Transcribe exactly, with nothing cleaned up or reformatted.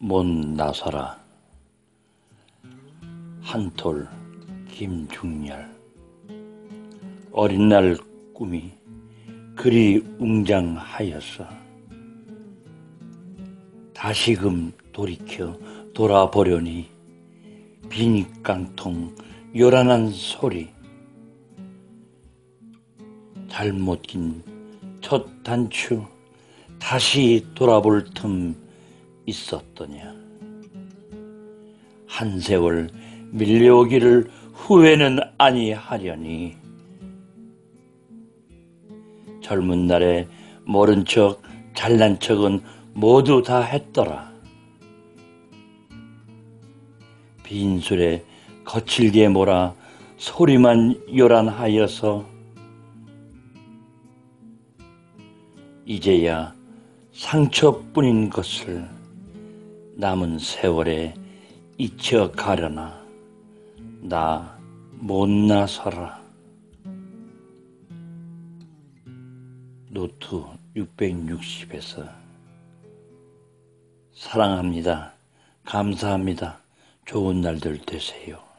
못 나서라. 한톨 김중렬. 어린 날 꿈이 그리 웅장하였어. 다시금 돌이켜 돌아보려니 빈 깡통 요란한 소리. 잘못 낀 첫 단추 다시 돌아볼 틈 있었더냐. 한 세월 밀려오기를 후회는 아니하려니. 젊은 날에 모른 척 잘난 척은 모두 다 했더라. 빈술에 거칠게 몰아 소리만 요란하여서 이제야 상처뿐인 것을 남은 세월에 잊혀가려나. 나 못 나서라. 노트 육백육십에서 사랑합니다. 감사합니다. 좋은 날들 되세요.